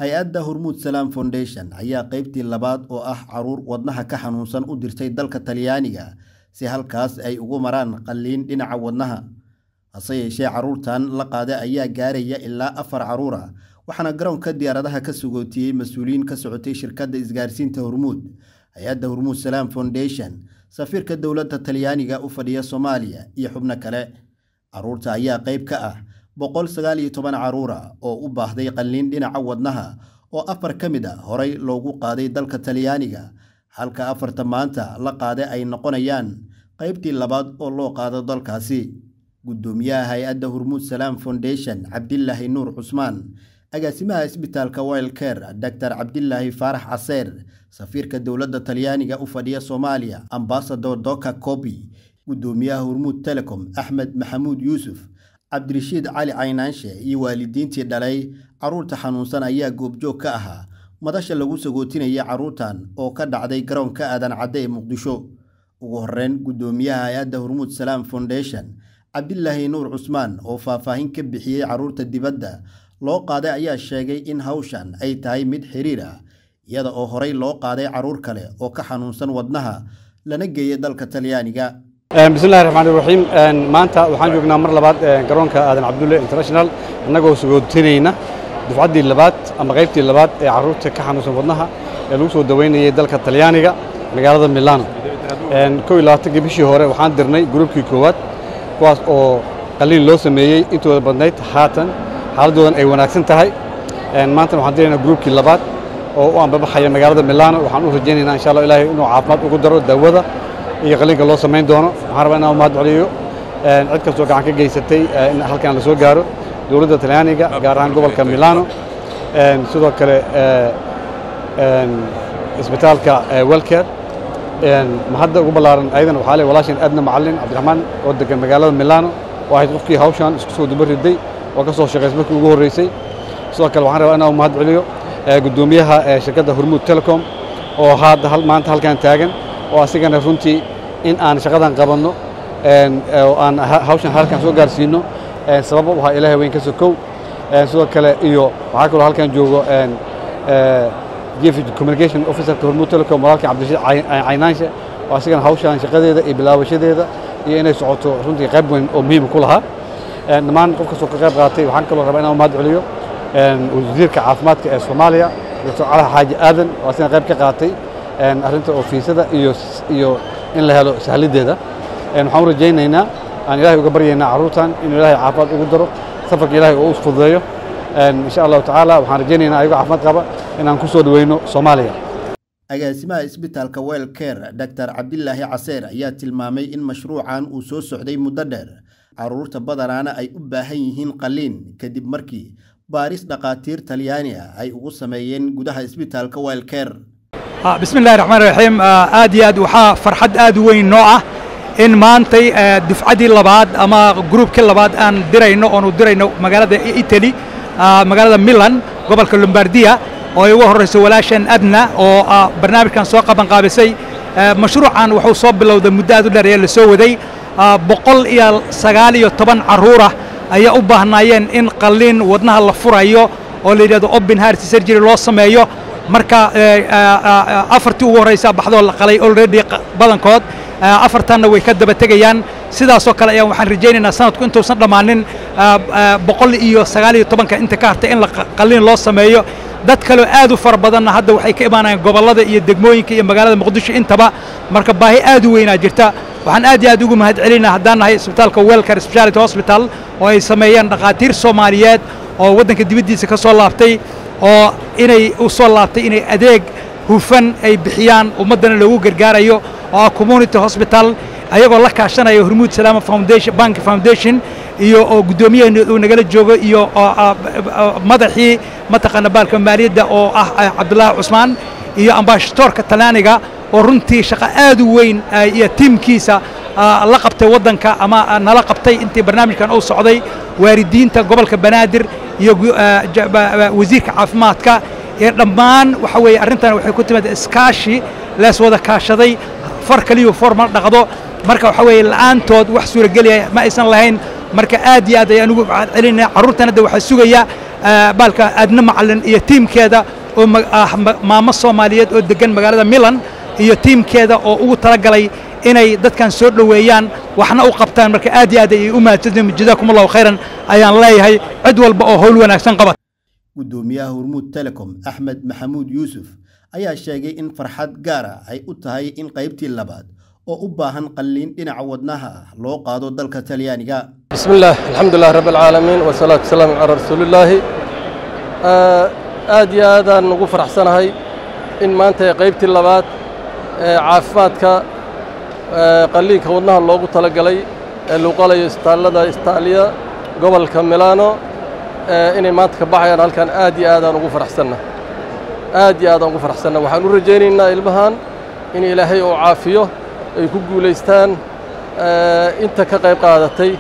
hay-adda Hormuud Salaam Foundation ayaa qaybtii labaad oo ah caruur wadnaha ka xanuunsan u dirtay dalka Talyaaniga si halkaas ay ugu maraan qalliin dhinaca wadnaha. hase yeeshee caruurtan la qaaday ayaa gaaraya ilaa 4 caruur ah, waxaana garoonka diyaaradaha ka sugootiyay mas'uuliyiin ka socotay shirkadda isgaarsiinta Hormuud, hay-adda Hormuud Salaam Foundation, safiirka dowladda Talyaaniga u fadhiya Soomaaliya iyo xubno kale. Caruurta ayaa qayb ka ah 119 caruur ah oo u baahday qalliin dhinaca wadnaha oo 4 ka mid ah horay loogu qaaday dalka Talyaaniga, halka 4 maanta la qaaday ay noqonayaan qaybtii labaad oo loo qaado dalkaasi. Gudoomiyaha hay-adda Hormuud Salaam Foundation Cabdillaahi Nuur Cusmaan, agaasimaha isbitaalka Well Care Dr. Cabdillaahi Faarax Caseer, safiirka dowladda Talyaaniga u fadhiya Soomaaliya Ambassador Doka Kobi, gudoomiyaha Hormuud Telecom Axmed Maxamuud Yuusuf, Cabdirashiid Cali Caynaanshe iyo waalidiintii dhalay caruurta xanuunsan ayaa goobjoog ka ahaa madasha lagu sagootinaya caruurtan oo ka dhacday garoonka Aadan Cadde ee Muqdisho. Ugu horreyn gudoomiyaha hay-adda Hormuud Salaam Foundation Cabdillaahi Nuur Cusmaan oo faahfaahin ka bixiyay caruurta dibadda loo qaaday ayaa sheegay in hawshan ay tahay mid xiriir ah, iyada oo horay loo qaaday caruur kale oo ka xanuunsan wadnaha lana geeyay dalka Talyaaniga. bismillaahir rahmaanir rahiim. maanta waxaan joognaa mar labaad garoonka Aadan Cabdulle International annagoo sagootinayna dufcaddii labaad ama qaybtii labaad ee caruurta ka xanuunsan wadnaha ee lagu soo daweynayay dalka Talyaaniga magaalada Milano. 22 bishii hore waxaan dirnay groupkii koowaad kuwaas oo qalliin loo sameeyay intooda badnayd haatan xaaladoodan ay wanaagsan tahay. maanta waxaan diraynaa groupkii labaad oo u anbabaxaya magaalada Milano. waxaan u rajaynaynaa insha Allah Ilaahay inuu caafimaad ugu daro daawada iyo qalliinka loo sameyn doono. waxaan rabaa inaan mahad celiyo cid kastoo gacan ka geysatay in halkan la soo gaaro dowladda Talyaaniga gaar ahaan gobolka Milano, sidoo kale isbitaalka Well Care. mahadda ugu ballaaran aydan waxaa leh walaashin Adna Macallin Cabdiraxmaan oo degan magaalada Milano oo ahayd qofkii hawshan isku soo dubariday oo ka soo shaqeysay markii ugu horeysay. sidoo kale waxaan rabaa inaan mahad celiyo gudoomiyaha shirkadda Hormuud Telecom oo maanta halkan taagan oo asigana runtii in aan shaqadan qabanno oo aan hawshan halkan soo gaarsiino sabab u ah Ilaahay weyn ka sokow. sidoo kale iyo waxaa kaloo halkan joogo Chief Communication Officer Hormuud Telecom walaalkii Cabdirashiid Caynaanshe oo asigana hawshan shaqadeeda iyo bilaabashadeeda iyo inay socoto runtii qayb weyn oo muhiim ku lahaa. dhammaan qof kastoo ka qayb qaatay waxaan kaloo rabaa inaan mahad celiyo wasiirka caafimaadka ee Soomaaliya Dr. Cali Xaaji Aadan oo asigana qayb ka qaatay arrinta ofiisada iyo in la helo sahlideeda. waxaan u rajaynaynaa aan Ilaahay uga baryaynaa caruurtan inuu Ilaahay caafimaad ugu daro, safarka Ilaahay uu fududeeyo. insha Allah tacaala waxaan rajaynaynaa ayaga caafimaad qaba inaan ku soo dhaweyno Soomaaliya. agaasimaha isbitaalka Well Care Dr. Cabdillaahi Caseer ayaa tilmaamay in mashruucan uu soo socday muddo dheer, caruurta badanaana ay u baahan yihiin qalliin kadib markii baaris dhaqaatiir Talyaani ah ay ugu sameeyeen gudaha isbitaalka Well Care. bismillaahir rahmaanir rahiim. aad iyo aad waxaa farxad aad u weyn noo ah in maantay dufcaddii labaad ama groupkii labaad aan dirayno magaalada Italy, magaalada Milan, gobolka Lombardia oo ay ugu horeyso walaashan Adna oo barnaamijkan soo qaban qaabisay. mashruucan wuxuu soo bilowday muddo aad u dheer ee la soo waday. 119 caruur ah ayaa u baahnaayeen in qalliin wadnaha la furayo oo la yiraahdo open heart surgery loo sameeyo. marka 4tii ugu horeysa baxdoo la qalay already badankood, 4tanna way ka daba tegayaan. sidaasoo kale ayaan waxaan rajaynaynaa sanadku intuusan dhammaanin 119 inta ka hartay in la qalliin loo sameeyo. dad kale aad u fara badanna hadda waxay ka imaanayaan gobollada iyo degmooyinka iyo magaalada Muqdisho intaba. marka baahi aad u weynaa jirta. waxaan aad iyo aad ugu mahad celinaa haddaan nahay isbitaalka Well Care Specialty Hospital oo ay sameeyeen dhaqaatiir Soomaaliyeed oo waddanka dibaddiisa ka soo laabtay oo inay u soo laabtay inay adeeg hufan ay bixiyaan ummadana loogu gargaarayo oo community hospital ayagoo la kaashanaya Hormuud Salaam Foundation Bank Foundation iyo oo gudoomiyaha uu nagala joogo iyo madaxii mataqaana baalka maaliyadda oo ah Cabdillaahi Cusmaan iyo ambassadorka Talyaaniga oo runtii shaqo aad u weyn iyo tiimkiisa la qabtay waddanka ama nala qabtay intii barnaamijkan uu socday. waaridiinta gobolka Banaadir iyo wasiirka caafimaadka ee dhammaan waxa weeye arrintan waxay ku timid iskaashi lees wada kaashaday, far kaliya formal dhaqdo. marka waxa weeye la'aantood wax suuragelaya ma aysan lahayn marka aad iyo aad ayaan ugu celinaa carruurtan hadda waxaa sugaya baalka aadna macallin iyo tiimkeeda oo maamo Soomaaliyeed oo degan magaalada Milan iyo tiimkeeda oo ugu talagalay inay dadkan soo dhaweeyaan waxna u qabtaan marka aad iyo aad ay u mahadsanyihiin jazaakumullahu khayran ayaan leeyahay cid walba oo hawl wanaagsan qabad gudoomiyaha Hormuud Telecom Axmed Maxamuud Yuusuf ayaa sheegay in farxad gaar ah ay u tahay in qaybtii labaad oo u baahan qalliin dhinaca wadnaha loo qaado dalka Talyaaniga bismillaah alxamdulillaah rabbil caalamiin wa salaatu wasalaamu calaa rasuulillaah aad iyo aad aan ugu faraxsanahay in maanta qaybtii labaad caafimaadka qalliinka wadnaha loogu talagalay ee lagu qalayo isbitaallada Itaaliya gobolka Milano inay maanta ka baxayaan halkan aad iyo aad aan ugu faraxsanahay waxaan u rajaynaynaa ilmahan in Ilaahay uu caafiyo ay ku guuleystaan inta ka qayb qaadatay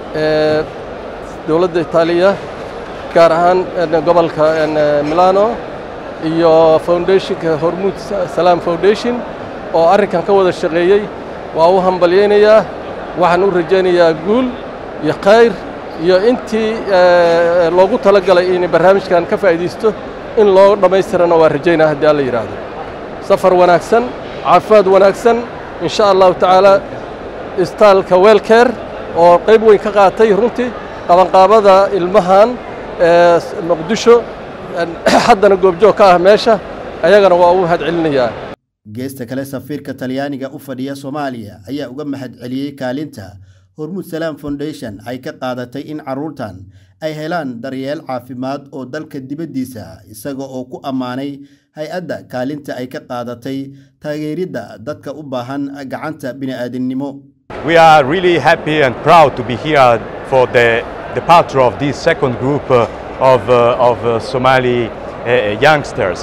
dawladda Itaaliya gaar ahaan gobolka Milano iyo foundationka Hormuud Salaam Foundation oo arrinkan ka wada shaqeeyay waa u hambalyeynaya waxaan u rajaynayaa guul iyo khayr iyo intii loogu talagalay in barnaamijkan ka faa'iideysto in loo dhameystirana waa rajaynaa haddii alla yiraahdo safar wanaagsan caafimaad wanaagsan insha Allah ta'ala istaalka Wellcare oo qayb weyn ka qaatay runtii qabanqaabada ilmahan Muqdisho haddana goobjoog ka ah meesha ayagana waa u mahad celinayaa geesta kale safiirka Talyaaniga u fadhiya Soomaaliya ayaa uga mahad celiyay kaalinta Hormuud Salaam Foundation ay ka qaadatay in carruurtan ay helaan daryeel caafimaad oo dalka dibadiisa isaga oo ku amaanay hay'adda kaalinta ay ka qaadatay taageeridda dadka u baahan gacanta bini'aadanimo. We are really happy and proud to be here for the departure of this second group of Somali youngsters.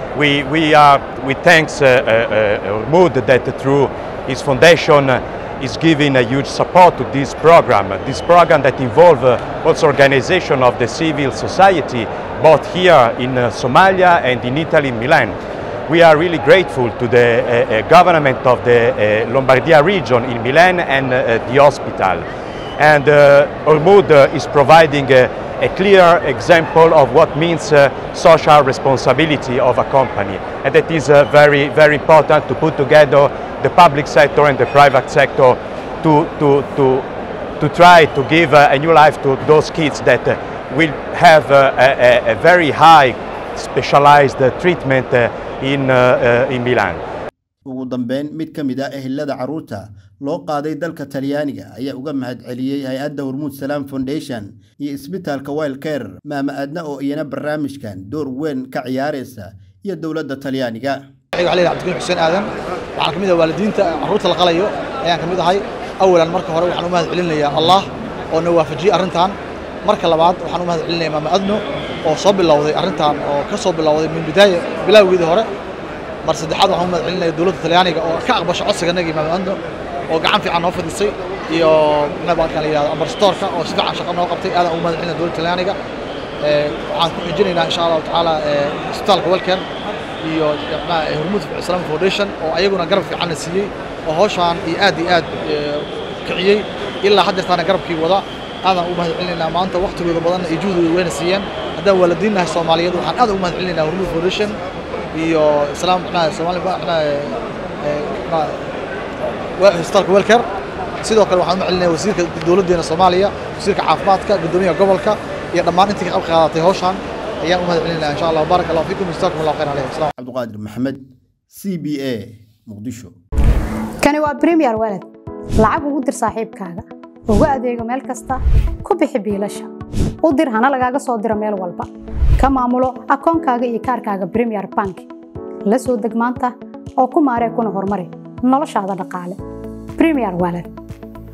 We thank Hormuud that through his foundation is giving a huge support to this program that involves also organization of the civil society, both here in Somalia and in Italy, Milan. We are really grateful to the government of the Lombardia region in Milan and the hospital. And Hormuud is providing a clear example of what means social responsibility of a company. And that is very, very important to put together the public sector and the private sector to try to give a new life to those kids that will have a very high specialized treatment in Milan. ugu dambeyn mid ka mid ah ehelada carruurta loo qaaday dalka Talyaaniga ayaa uga mahad celiyay hay'adda Hormuud Salaam Foundation iyo isbitaalka Wellcare maama aadna oo iyana barnaamijkan door weyn ka ciyaaraysa iyo dawladda Talyaaniga علي عبد الكريم حسين آدم waxaan kamid ah waalidiinta carruurta la qalayo ayaan kamid ahay awalan marka hore waxaan u mahad celinayaa Allah oo na waafajiyay arrintan marka labaad waxaan u mahad celinayaa maama adno oo soo bilowday arrintan oo ka soo bilowday min bilaawgeedii hore mar saddexaad waxaan u mahad celinayaa dawladda Talyaaniga oo ka aqbashay codsiganagii maama adno oo gacan fiican noo fadhisay iyo nabaadkan la yiraahdo ambasadorka oo si fiican shaqo noo qabtay aad u mahad celinaa dawladda Talyaaniga waxaan ku xijinaynaa insha Allah ta'ala isbitaalka Wellcare iyo Hormuud Salaam Foundation oo ayaguna garab fiican siiyay oo hawshan aad kiciyay ilaa hadda garabkii wada aadan u mahad celinaa maanta waqtigooda badan ay juhudooda weyn siiyeen haddaan waalidiinaha Soomaaliyeed waxaan aad u mahad celinaa Hormuud Foundation iyo Salaam isbitaalka Wellcare sidoo kale waxaan u celinaa wasiirka dawladdeena Soomaaliya wasiirka caafimaadka gudoomiyaha gobolka iyo dhammaan intii ka qaadatay hawshan ayaan u mahad celinaa insha Allah barakallahu fiikum jazakumullahu khayran alayhi salaam Cabduqaadir Maxamed CBA Muqdisho kani waa Premier Wallet lacag ugu dir saaxiibkaaga ugu adeego meel kasta ku bixi biilasha u dir hana lagaaga soo diro meel walba ka maamulo akoonkaaga iyo kaarkaaga Premier Bank la soo deg maanta oo ku maaree kuna horumari noloshaada dhaqaale Premier Wallet